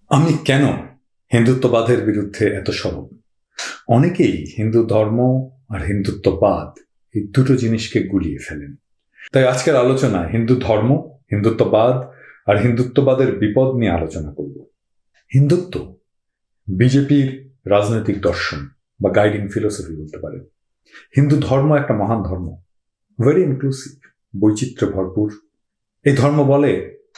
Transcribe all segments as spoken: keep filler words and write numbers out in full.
আমি কেন হিন্দুত্ববাদের বিরুদ্ধে এত সরব? অনেকেই হিন্দু ধর্ম আর হিন্দুত্ববাদ এই দুটো জিনিসকে গুলিয়ে ফেলেন। তাই আজকের আলোচনায় হিন্দু ধর্ম, হিন্দুত্ববাদ আর হিন্দুত্ববাদের বিপদ নিয়ে আলোচনা করব। হিন্দুত্ব বিজেপির রাজনৈতিক দর্শন বা গাইডিং ফিলোসফি বলতে পারেন। হিন্দু ধর্ম একটা মহান ধর্ম, ভেরি ইনক্লুসিভ, বৈচিত্র্য ভরপুর। এই ধর্ম বলে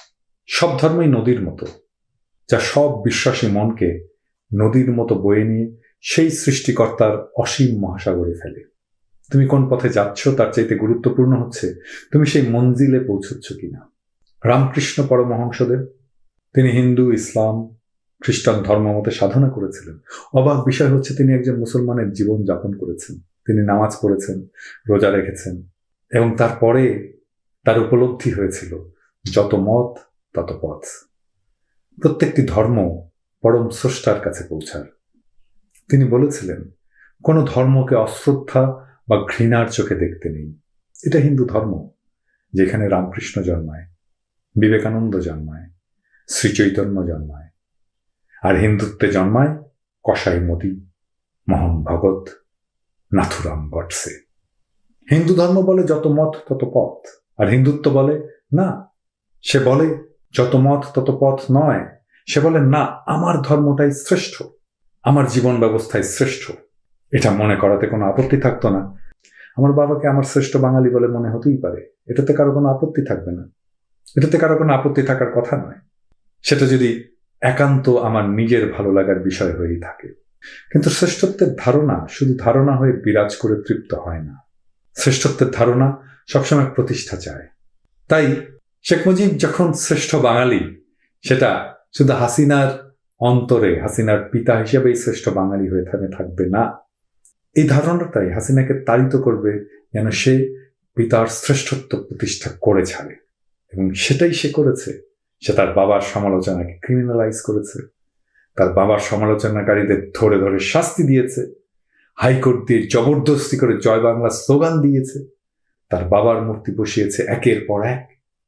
সব ধর্মই নদীর মতো, যা সব বিশ্বাসী মনকে নদীর মতো বয়ে নিয়ে সেই সৃষ্টিকর্তার অসীম মহাসাগরে ফেলে। তুমি কোন পথে যাচ্ছ তার চাইতে গুরুত্বপূর্ণ হচ্ছে তুমি সেই মঞ্জিলে পৌঁছচ্ছ কিনা। রামকৃষ্ণ পরমহংসদেব, তিনি হিন্দু, ইসলাম, খ্রিস্টান ধর্ম মতে সাধনা করেছিলেন। অবাক বিষয় হচ্ছে তিনি একজন মুসলমানের জীবন যাপন করেছেন। তিনি নামাজ পড়েছেন, রোজা রেখেছেন, এবং তারপরে তার উপলব্ধি হয়েছিল যত মত তত পথ। প্রত্যেকটি ধর্ম পরম স্রষ্টার কাছে পৌঁছার। তিনি বলেছিলেন কোনো ধর্মকে অশ্রদ্ধা বা ঘৃণার চোখে দেখতে নেই। এটা হিন্দু ধর্ম, যেখানে রামকৃষ্ণ জন্মায়, বিবেকানন্দ জন্মায়, শ্রীচৈতন্য জন্মায়, আর হিন্দুত্বে জন্মায় কসাই মোদী, মোহন ভগত, নাথুরাম গডসে। হিন্দু ধর্ম বলে যত মত তত পথ, আর হিন্দুত্ব বলে না। সে বলে যত মত তত পথ নয়, সে বলে না, আমার ধর্মটাই শ্রেষ্ঠ, আমার জীবন ব্যবস্থায় শ্রেষ্ঠ। এটা মনে করাতে কোনো আপত্তি থাকতো না। আমার বাবাকে আমার শ্রেষ্ঠ বাঙালি বলে মনে হতেই পারে, এটাতে কারো কোনো আপত্তি থাকবে না, এটাতে কারো কোনো আপত্তি থাকার কথা নয়। সেটা যদি একান্ত আমার নিজের ভালো লাগার বিষয় হয়েই থাকে। কিন্তু শ্রেষ্ঠত্বের ধারণা শুধু ধারণা হয়ে বিরাজ করে তৃপ্ত হয় না। শ্রেষ্ঠত্বের ধারণা সবসময় প্রতিষ্ঠা চায়। তাই শেখ মুজিব যখন শ্রেষ্ঠ বাঙালি, সেটা শুধু হাসিনার অন্তরে হাসিনার পিতা হিসেবেই শ্রেষ্ঠ বাঙালি হয়ে থাকবে না। এই ধারণাটাই হাসিনাকে তাড়িত করবে যেন সে পিতার শ্রেষ্ঠত্ব প্রতিষ্ঠা করে ছাড়ে, এবং সেটাই সে করেছে। সে তার বাবার সমালোচনাকে ক্রিমিনালাইজ করেছে, তার বাবার সমালোচনাকারীদের ধরে ধরে শাস্তি দিয়েছে, হাইকোর্ট দিয়ে জবরদস্তি করে জয় বাংলা স্লোগান দিয়েছে, তার বাবার মূর্তি বসিয়েছে একের পর এক।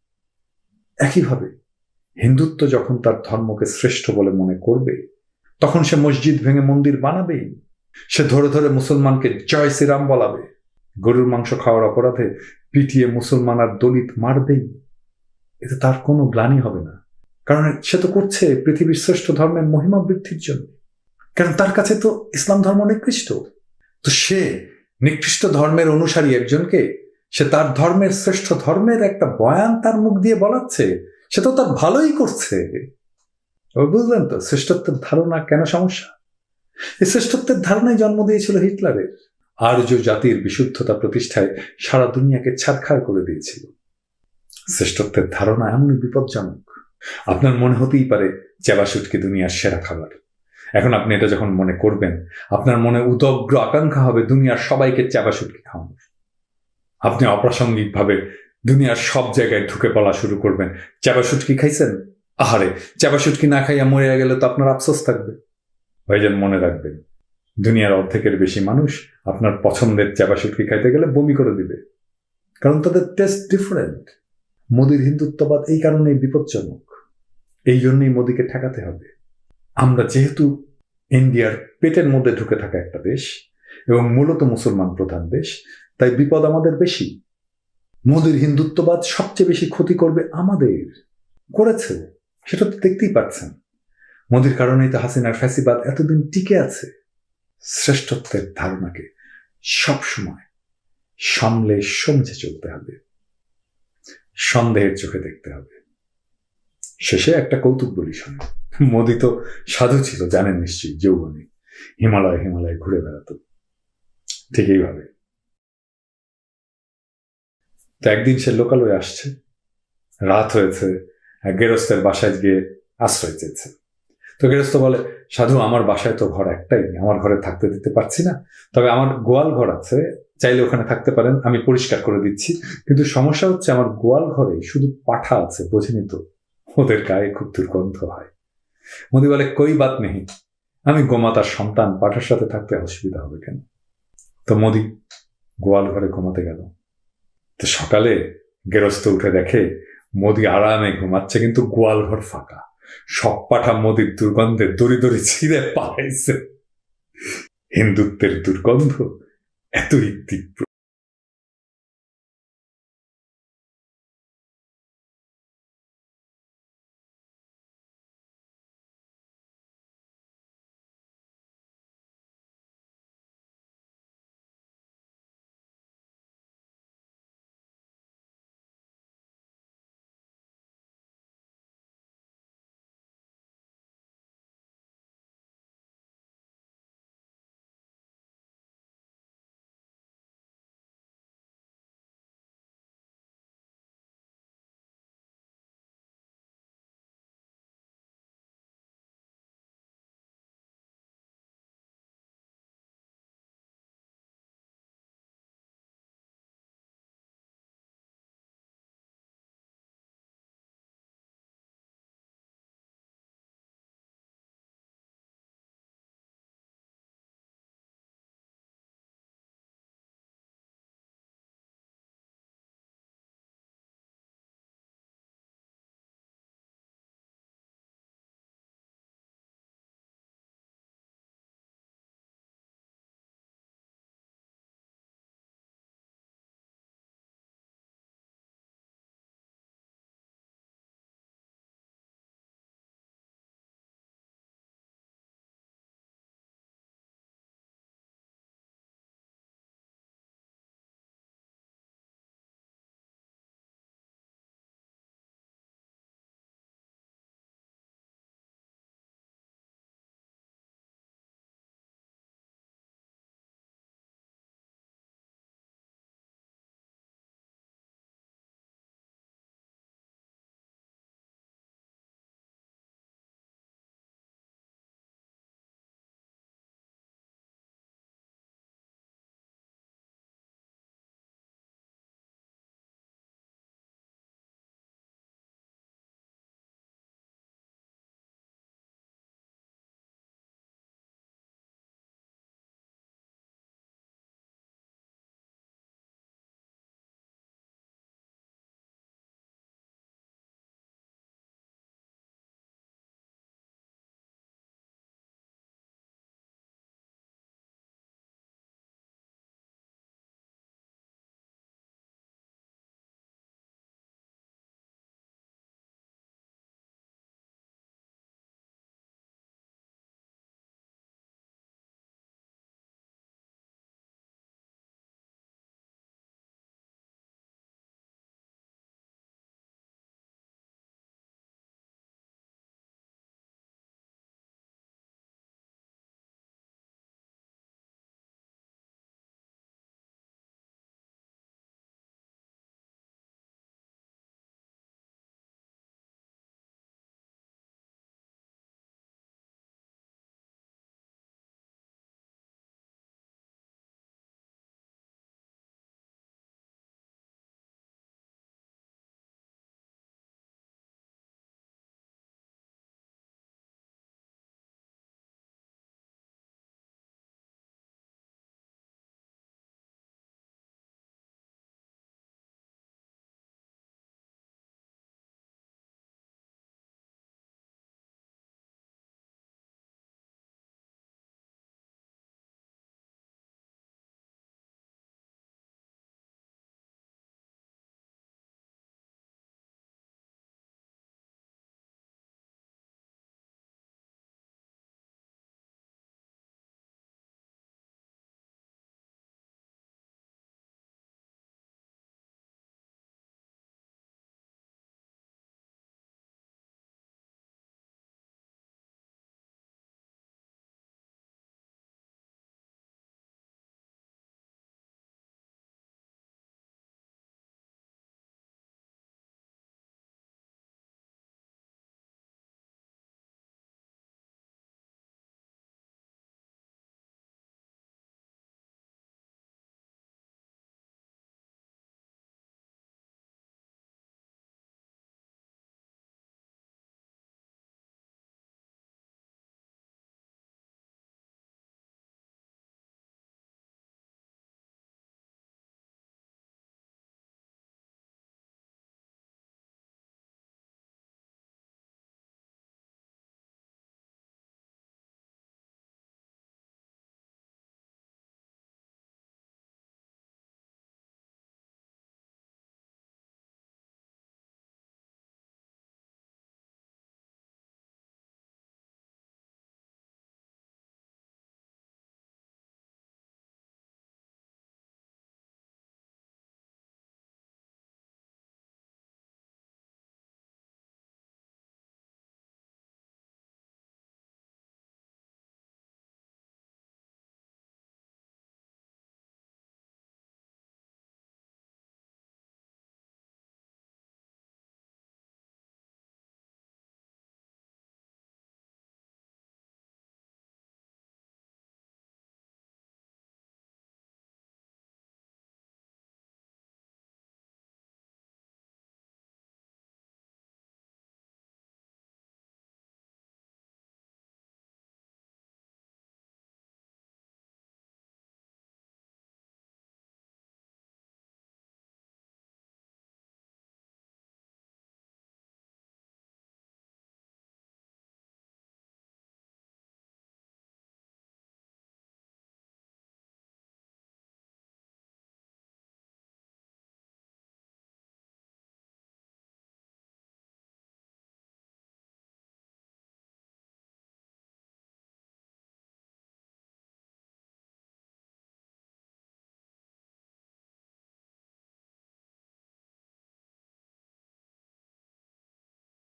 একইভাবে হিন্দুত্ব যখন তার ধর্মকে শ্রেষ্ঠ বলে মনে করবে, তখন সে মসজিদ ভেঙে মন্দির বানাবেই। সে ধরে ধরে মুসলমানকে জয় শ্রীরাম বলাবে, গরুর মাংস খাওয়ার অপরাধে পিটিয়ে মুসলমান আর দলিত মারবেই। এতে তার কোনো গ্লানি হবে না, কারণ সে তো করছে পৃথিবীর শ্রেষ্ঠ ধর্মের মহিমা বৃদ্ধির জন্য। কারণ তার কাছে তো ইসলাম ধর্ম নিকৃষ্ট। তো সে নিকৃষ্ট ধর্মের অনুসারী একজনকে সে তার ধর্মের শ্রেষ্ঠ ধর্মের একটা বয়ান তার মুখ দিয়ে বলাচ্ছে, সে তো তার ভালোই করছে। বুঝলেন তো শ্রেষ্ঠত্বের ধারণা কেন সমস্যা? এই শ্রেষ্ঠত্বের ধারণাই জন্ম দিয়েছিল হিটলারের। আর্য জাতির বিশুদ্ধতা প্রতিষ্ঠায় সারা দুনিয়াকে ছারখাড় করে দিয়েছিল। শ্রেষ্ঠত্বের ধারণা এমনই বিপজ্জনক। আপনার মনে হতেই পারে চেবা শুটকি দুনিয়ার সেরা খাবার। এখন আপনি এটা যখন মনে করবেন, আপনার মনে উদগ্র আকাঙ্ক্ষা হবে দুনিয়ার সবাইকে চেবা শুটকি খাওয়ানোর। আপনি অপ্রাসঙ্গিকভাবে দুনিয়ার সব জায়গায় ঢুকে পড়া শুরু করবেন। চেবা শুটকি খাইছেন? আহারে, চেবা শুটকি না খাইয়া মরে গেলে তো আপনার আফসোস থাকবে। ভাইজান, মনে রাখবেন, দুনিয়ার অর্ধেকের বেশি মানুষ আপনার পছন্দের চেবা শুটকি খাইতে গেলে বমি করে দিবে, কারণ তাদের টেস্ট ডিফারেন্ট। মোদীর হিন্দুত্ববাদ এই কারণেই বিপজ্জনক। এই জন্যই মোদীকে ঠেকাতে হবে। আমরা যেহেতু ইন্ডিয়ার পেটের মধ্যে ঢুকে থাকা একটা দেশ এবং মূলত মুসলমান প্রধান দেশ, তাই বিপদ আমাদের বেশি। মোদীর হিন্দুত্ববাদ সবচেয়ে বেশি ক্ষতি করবে আমাদের, করেছে, সেটা তো দেখতেই পাচ্ছেন। মোদীর কারণেই তো হাসিনার ফ্যাসিবাদ এতদিন টিকে আছে। শ্রেষ্ঠত্বের ধারণাকে সবসময় সামলে সমঝে চলতে হবে, সন্দেহের চোখে দেখতে হবে। শেষে একটা কৌতুক বলি শোনে। মোদী তো সাধু ছিল, জানেন নিশ্চয়ই, যৌবনে হিমালয় হিমালয় ঘুরে বেড়াতো। ঠিক এইভাবে তো একদিন সে লোকালয়ে আসছে, রাত হয়েছে, গেরস্তের বাসায় গিয়ে আশ্রয় চেয়েছে। তো গেরস্ত বলে, সাধু, আমার বাসায় তো ঘর একটাই, আমার ঘরে থাকতে দিতে পারছি না, তবে আমার গোয়াল ঘর আছে, চাইলে ওখানে থাকতে পারেন, আমি পরিষ্কার করে দিচ্ছি। কিন্তু সমস্যা হচ্ছে আমার গোয়াল ঘরে শুধু পাঠা আছে, বোঝেনি তো, ওদের গায়ে খুব দুর্গন্ধ হয়। মোদী বলে, কই বাত নেই, আমি গোমাতার সন্তান, পাঠার সাথে থাকতে অসুবিধা হবে কেন? তো মোদী গোয়াল ঘরে ঘুমাতে গেল। তো সকালে গেরস্ত উঠে দেখে মোদী আরামে ঘুমাচ্ছে, কিন্তু গোয়াল ঘর ফাঁকা। সব পাঠা মোদির দুর্গন্ধে দড়ি দড়ি ছিঁড়ে পালাইছে। হিন্দুত্বের দুর্গন্ধ এতই তীব্র।